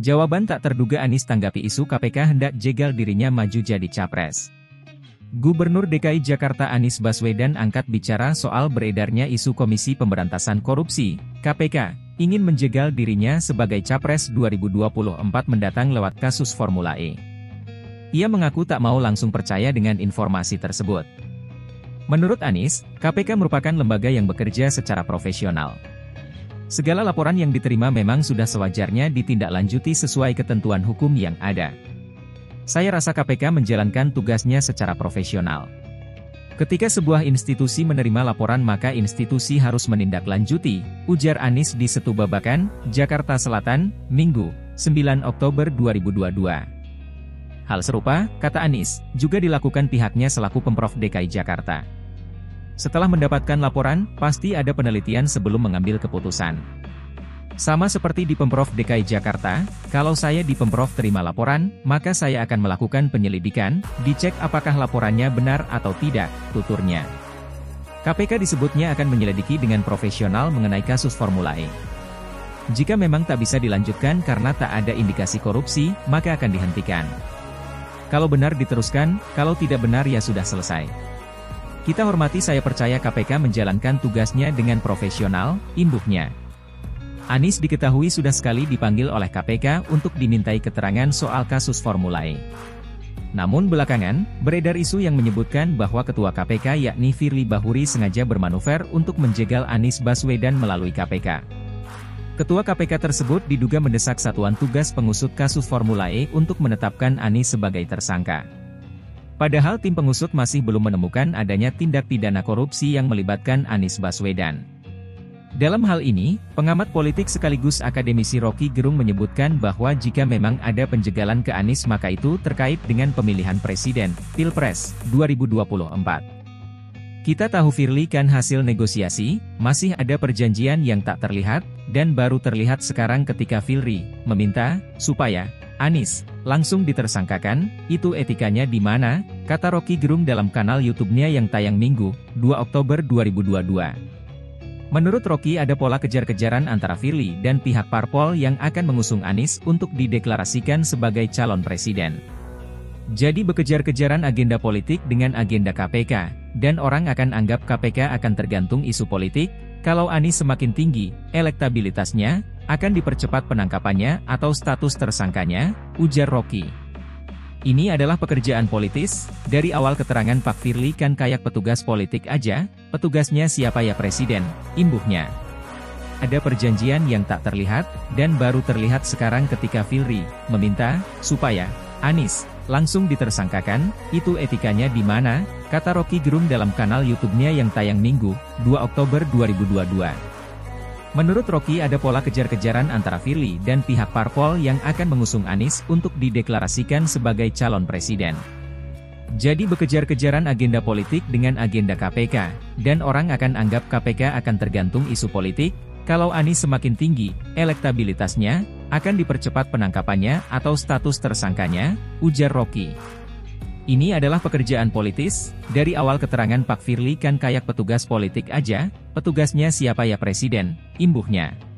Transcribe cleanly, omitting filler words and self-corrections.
Jawaban tak terduga Anies tanggapi isu KPK hendak jegal dirinya maju jadi capres. Gubernur DKI Jakarta Anies Baswedan angkat bicara soal beredarnya isu Komisi Pemberantasan Korupsi, KPK, ingin menjegal dirinya sebagai capres 2024 mendatang lewat kasus Formula E. Ia mengaku tak mau langsung percaya dengan informasi tersebut. Menurut Anies, KPK merupakan lembaga yang bekerja secara profesional. Segala laporan yang diterima memang sudah sewajarnya ditindaklanjuti sesuai ketentuan hukum yang ada. Saya rasa KPK menjalankan tugasnya secara profesional. Ketika sebuah institusi menerima laporan maka institusi harus menindaklanjuti, ujar Anies di Setu Babakan, Jakarta Selatan, Minggu, 9 Oktober 2022. Hal serupa, kata Anies, juga dilakukan pihaknya selaku Pemprov DKI Jakarta. Setelah mendapatkan laporan, pasti ada penelitian sebelum mengambil keputusan. Sama seperti di Pemprov DKI Jakarta, kalau saya di Pemprov terima laporan, maka saya akan melakukan penyelidikan, dicek apakah laporannya benar atau tidak, tuturnya. KPK disebutnya akan menyelidiki dengan profesional mengenai kasus Formula E. Jika memang tak bisa dilanjutkan karena tak ada indikasi korupsi, maka akan dihentikan. Kalau benar diteruskan, kalau tidak benar ya sudah selesai. Kita hormati, saya percaya KPK menjalankan tugasnya dengan profesional, imbuhnya. Anies diketahui sudah sekali dipanggil oleh KPK untuk dimintai keterangan soal kasus Formula E. Namun belakangan, beredar isu yang menyebutkan bahwa Ketua KPK yakni Firly Bahuri sengaja bermanuver untuk menjegal Anies Baswedan melalui KPK. Ketua KPK tersebut diduga mendesak Satuan Tugas Pengusut kasus Formula E untuk menetapkan Anies sebagai tersangka. Padahal tim pengusut masih belum menemukan adanya tindak pidana korupsi yang melibatkan Anies Baswedan. Dalam hal ini, pengamat politik sekaligus akademisi Rocky Gerung menyebutkan bahwa jika memang ada penjegalan ke Anies maka itu terkait dengan pemilihan presiden, Pilpres, 2024. Kita tahu Firly kan hasil negosiasi, masih ada perjanjian yang tak terlihat, dan baru terlihat sekarang ketika Firly meminta supaya Anies langsung ditersangkakan, itu etikanya di mana, kata Rocky Gerung dalam kanal YouTube-nya yang tayang Minggu, 2 Oktober 2022. Menurut Rocky ada pola kejar-kejaran antara Firly dan pihak parpol yang akan mengusung Anies untuk dideklarasikan sebagai calon presiden. Jadi bekejar-kejaran agenda politik dengan agenda KPK, dan orang akan anggap KPK akan tergantung isu politik, kalau Anies semakin tinggi, elektabilitasnya, akan dipercepat penangkapannya atau status tersangkanya, ujar Rocky. Ini adalah pekerjaan politis, dari awal keterangan Pak Firly kan kayak petugas politik aja, petugasnya siapa ya presiden, imbuhnya. Ada perjanjian yang tak terlihat, dan baru terlihat sekarang ketika Firly meminta supaya Anies langsung ditersangkakan, itu etikanya di mana, kata Rocky Gerung dalam kanal YouTube-nya yang tayang Minggu, 2 Oktober 2022. Menurut Rocky ada pola kejar-kejaran antara Firly dan pihak parpol yang akan mengusung Anies untuk dideklarasikan sebagai calon presiden. Jadi bekejar-kejaran agenda politik dengan agenda KPK, dan orang akan anggap KPK akan tergantung isu politik, kalau Anies semakin tinggi, elektabilitasnya, akan dipercepat penangkapannya atau status tersangkanya, ujar Rocky. Ini adalah pekerjaan politis, dari awal keterangan Pak Firly kan kayak petugas politik aja, petugasnya siapa ya presiden, imbuhnya.